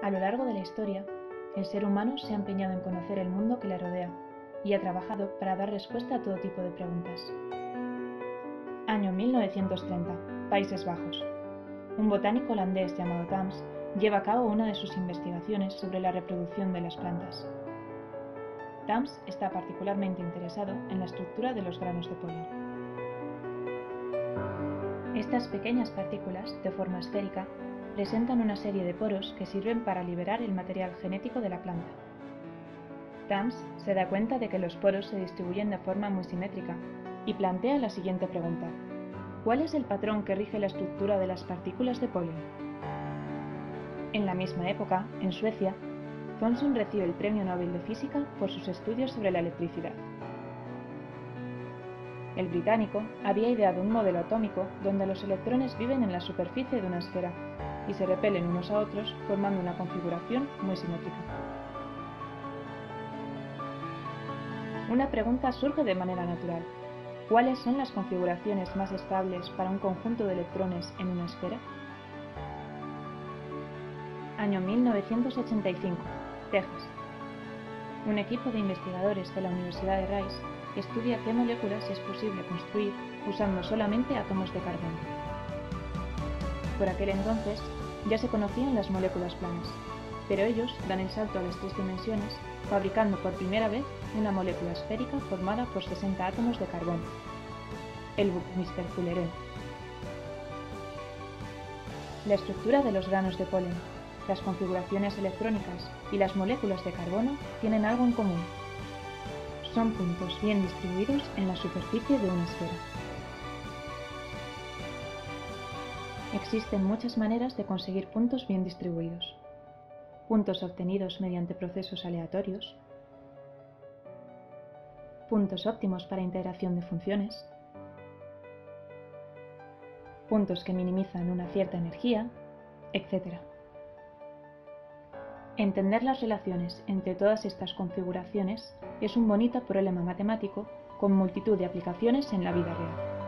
A lo largo de la historia, el ser humano se ha empeñado en conocer el mundo que le rodea y ha trabajado para dar respuesta a todo tipo de preguntas. Año 1930, Países Bajos. Un botánico holandés llamado Thams lleva a cabo una de sus investigaciones sobre la reproducción de las plantas. Thams está particularmente interesado en la estructura de los granos de polen. Estas pequeñas partículas, de forma esférica, presentan una serie de poros que sirven para liberar el material genético de la planta. Thams se da cuenta de que los poros se distribuyen de forma muy simétrica y plantea la siguiente pregunta: ¿cuál es el patrón que rige la estructura de las partículas de polen? En la misma época, en Suecia, Thomson recibe el Premio Nobel de Física por sus estudios sobre la electricidad. El británico había ideado un modelo atómico donde los electrones viven en la superficie de una esfera y se repelen unos a otros formando una configuración muy simétrica. Una pregunta surge de manera natural: ¿cuáles son las configuraciones más estables para un conjunto de electrones en una esfera? Año 1985, Texas. Un equipo de investigadores de la Universidad de Rice estudia qué moléculas es posible construir usando solamente átomos de carbono. Por aquel entonces ya se conocían las moléculas planas, pero ellos dan el salto a las 3 dimensiones fabricando por primera vez una molécula esférica formada por 60 átomos de carbono, el Buckminster Fuller. La estructura de los granos de polen, las configuraciones electrónicas y las moléculas de carbono tienen algo en común. Son puntos bien distribuidos en la superficie de una esfera. Existen muchas maneras de conseguir puntos bien distribuidos. Puntos obtenidos mediante procesos aleatorios, puntos óptimos para integración de funciones, puntos que minimizan una cierta energía, etc. Entender las relaciones entre todas estas configuraciones es un bonito problema matemático con multitud de aplicaciones en la vida real.